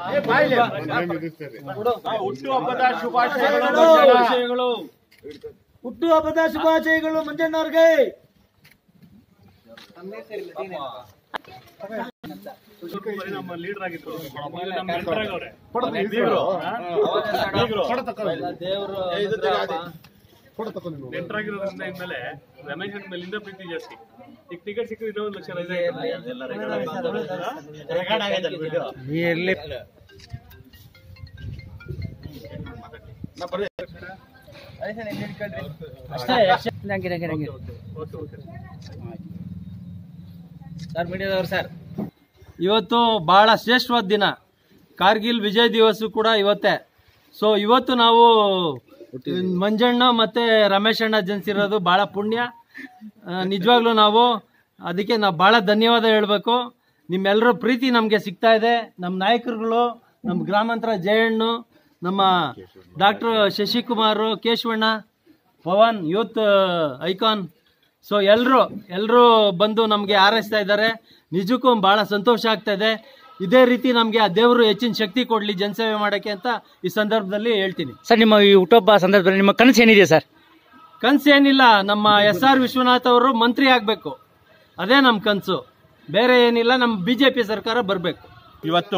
ಹುಟ್ಟುಹಬ್ಬದ ಶುಭಾಶಯಗಳು. ಹುಟ್ಟುಹಬ್ಬದ ಶುಭಾಶಯಗಳು ಮಂಜಣ್ಣವ್ರಿಗೆ. ನಮ್ಮ ಲೀಡರ್ ಆಗಿದ್ರು ನೆಂಟರಾಗಿರೋದ್ರಿಂದ ಇನ್ಮೇಲೆ ರಮೇಶ್ ಅಣ್ಣ ಮೇಲಿಂದ ಪ್ರೀತಿ ಜಾಸ್ತಿ. ಈಗ ಟಿಕೆಟ್ ಸಿಕ್ಕಿದ್ರೆ ಇನ್ನೊಂದು ಲಕ್ಷ ಸರ್, ಇವತ್ತು ಬಹಳ ಶ್ರೇಷ್ಠವಾದ ದಿನ. ಕಾರ್ಗಿಲ್ ವಿಜಯ್ ದಿವಸ ಕೂಡ ಇವತ್ತೇ. ಸೊ ಇವತ್ತು ನಾವು ಮಂಜಣ್ಣ ಮತ್ತೆ ರಮೇಶ್ ಅಣ್ಣ ಜನಿಸಿರೋದು ಬಹಳ ಪುಣ್ಯ. ನಿಜವಾಗ್ಲೂ ನಾವು ಅದಕ್ಕೆ ಬಹಳ ಧನ್ಯವಾದ ಹೇಳಬೇಕು. ನಿಮ್ಮೆಲ್ಲರ ಪ್ರೀತಿ ನಮಗೆ ಸಿಗ್ತಾ ಇದೆ. ನಮ್ಮ ನಾಯಕರುಗಳು, ನಮ್ಮ ಗ್ರಾಮಾಂತರ ಜಯಣ್ಣು, ನಮ್ಮ doctor Shashikumar, Keshavanna, Pavan, youth icon. So ಎಲ್ಲರೂ ಬಂದು ನಮಗೆ ಹಾರೈಸ್ತಾ ಇದ್ದಾರೆ. ನಿಜಕ್ಕೂ ಬಹಳ ಸಂತೋಷ ಆಗ್ತಾ ಇದೆ. ಇದೇ ರೀತಿ ನಮಗೆ ಆ ದೇವರು ಹೆಚ್ಚಿನ ಶಕ್ತಿ ಕೊಡ್ಲಿ ಜನಸೇವೆ ಮಾಡೋಕ್ಕೆ ಅಂತ ಈ ಸಂದರ್ಭದಲ್ಲಿ ಹೇಳ್ತೀನಿ. ಸರ್, ನಿಮ್ಮ ಈ ಹುಟ್ಟುಹಬ್ಬ ಸಂದರ್ಭದಲ್ಲಿ ನಿಮ್ಮ ಕನಸು ಏನಿದೆ ಸರ್? ಕನಸು ಏನಿಲ್ಲ, ನಮ್ಮ SR ವಿಶ್ವನಾಥ್ ಅವರು ಮಂತ್ರಿ ಆಗಬೇಕು, ಅದೇ ನಮ್ಮ ಕನಸು. ಬೇರೆ ಏನಿಲ್ಲ. ನಮ್ಮ BJP ಸರ್ಕಾರ ಬರಬೇಕು. ಇವತ್ತು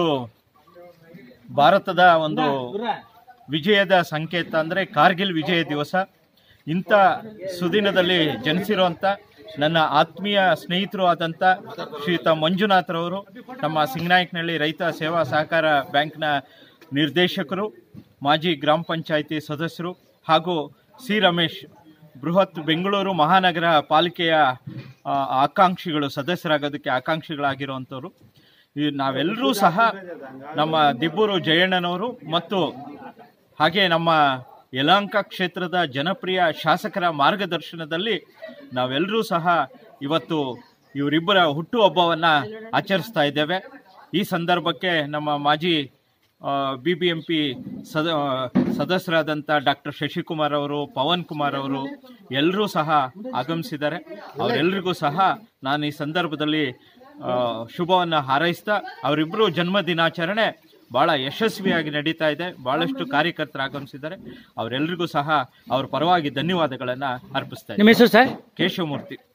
ಭಾರತದ ಒಂದು ವಿಜಯದ ಸಂಕೇತ ಅಂದರೆ ಕಾರ್ಗಿಲ್ ವಿಜಯ ದಿವಸ. ಇಂಥ ಸುದಿನದಲ್ಲಿ ಜನಿಸಿರುವಂಥ ನನ್ನ ಆತ್ಮೀಯ ಸ್ನೇಹಿತರು ಆದಂಥ ಶ್ರೀಯುತ ಮಂಜುನಾಥ್ರವರು, ನಮ್ಮ ಸಿಂಗನಾಯಕನಹಳ್ಳಿ ರೈತ ಸೇವಾ ಸಹಕಾರ ಬ್ಯಾಂಕ್ನ ನಿರ್ದೇಶಕರು, ಮಾಜಿ ಗ್ರಾಮ ಪಂಚಾಯಿತಿ ಸದಸ್ಯರು, ಹಾಗೂ ಸಿ ರಮೇಶ್, ಬೃಹತ್ ಬೆಂಗಳೂರು ಮಹಾನಗರ ಪಾಲಿಕೆಯ ಆಕಾಂಕ್ಷಿಗಳು, ಸದಸ್ಯರಾಗೋದಕ್ಕೆ ಆಕಾಂಕ್ಷಿಗಳಾಗಿರುವಂಥವ್ರು. ನಾವೆಲ್ಲರೂ ಸಹ ನಮ್ಮ ದಿಬ್ಬೂರು ಜಯಣ್ಣನವರು ಮತ್ತು ಹಾಗೆ ನಮ್ಮ ಯಲಹಂಕ ಕ್ಷೇತ್ರದ ಜನಪ್ರಿಯ ಶಾಸಕರ ಮಾರ್ಗದರ್ಶನದಲ್ಲಿ ನಾವೆಲ್ಲರೂ ಸಹ ಇವತ್ತು ಇವರಿಬ್ಬರ ಹುಟ್ಟುಹಬ್ಬವನ್ನು ಆಚರಿಸ್ತಾ ಇದ್ದೇವೆ. ಈ ಸಂದರ್ಭಕ್ಕೆ ನಮ್ಮ ಮಾಜಿ BBMP ಸದಸ್ಯರಾದಂಥ ಡಾಕ್ಟರ್ ಶಶಿಕುಮಾರ್ ಅವರು, ಪವನ್ ಕುಮಾರ್ ಅವರು ಎಲ್ಲರೂ ಸಹ ಆಗಮಿಸಿದ್ದಾರೆ. ಅವರೆಲ್ಲರಿಗೂ ಸಹ ನಾನು ಈ ಸಂದರ್ಭದಲ್ಲಿ ಶುಭವನ್ನು ಹಾರೈಸ್ತಾ, ಅವರಿಬ್ಬರು ಜನ್ಮ ದಿನಾಚರಣೆ ಭಾಳ ಯಶಸ್ವಿಯಾಗಿ ನಡೀತಾ ಇದೆ. ಭಾಳಷ್ಟು ಕಾರ್ಯಕರ್ತರು ಆಗಮಿಸಿದ್ದಾರೆ. ಅವರೆಲ್ಲರಿಗೂ ಸಹ ಅವ್ರ ಪರವಾಗಿ ಧನ್ಯವಾದಗಳನ್ನು ಅರ್ಪಿಸ್ತಾ ಇದ್ದೀನಿ. ನಿಮ್ಮ ಹೆಸರು ಸರ್? ಕೇಶವಮೂರ್ತಿ.